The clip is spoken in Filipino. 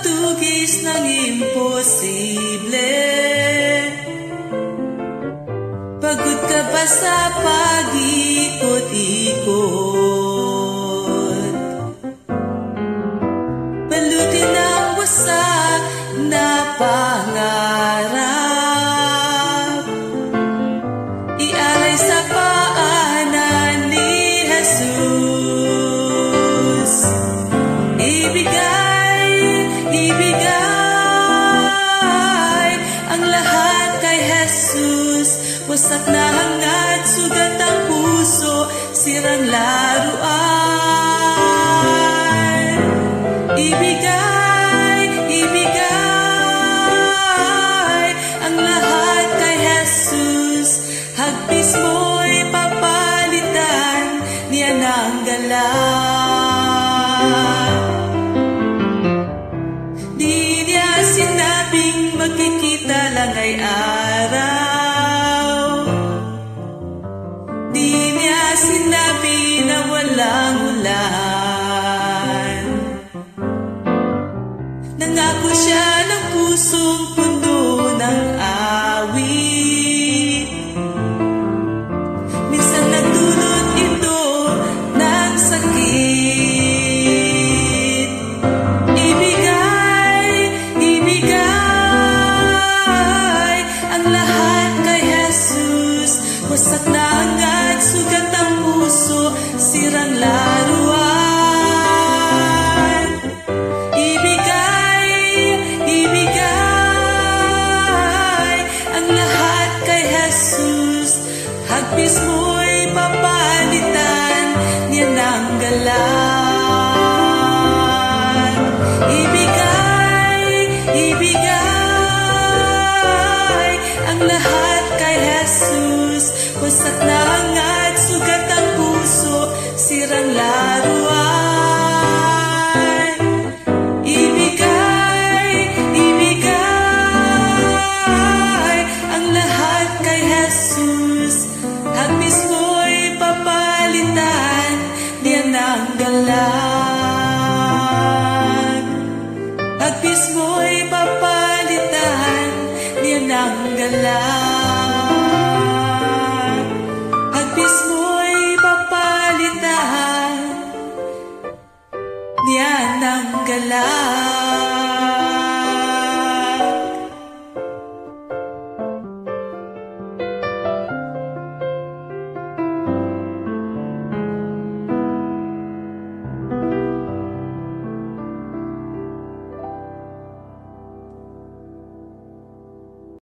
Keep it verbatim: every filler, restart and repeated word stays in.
magtugis ng imposible. Pagod ka ba sa pag-ikot-ikot? Balutin ang wasak na pangarap, ialay sa paanan ni Jesus. Ibigay, ibigay ang lahat kay Jesus. Wasak na hangad, sugat ang puso, sirang laruan. Ibigay, ibigay ang lahat kay Jesus. Hagpis mo'y papalitan niya ng galak. Di niya sinabing magkikita lang ay araw. Di niya sinabi na walang ulan. Nangako siya ng pusong pundo ng awit. Minsan nagdulot ito ng sakit. Ibigay, ibigay ang lahat kay Jesus. Wasak na hangad, sugat ang puso, sirang laruan. Ibigay, ibigay ang lahat kay Jesus. Hagpis mo'y papalitan niya ng galak. Ibigay, ibigay ang lahat kay Jesus. Wasak na hangad, sugat ang puso, sirang laruan. Ibigay, ibigay ang lahat kay Jesus. Hagpis mo'y papalitan niya ng galak. Hagpis mo'y papalitan niya ng galak. Hagpis mo'y papalitan niya ng galak.